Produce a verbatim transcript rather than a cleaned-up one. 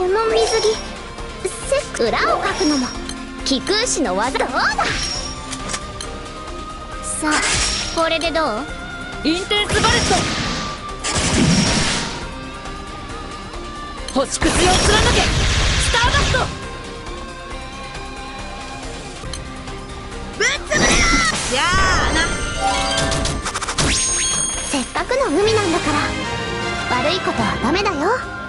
この水着せ裏をかくのも気空士の技。どうだ。さあこれでどう。 インテンスバレット。星屑を貫けスターバスト。ぶっ潰れろ。じゃあな。 せっかくの海なんだから悪いことはダメだよ。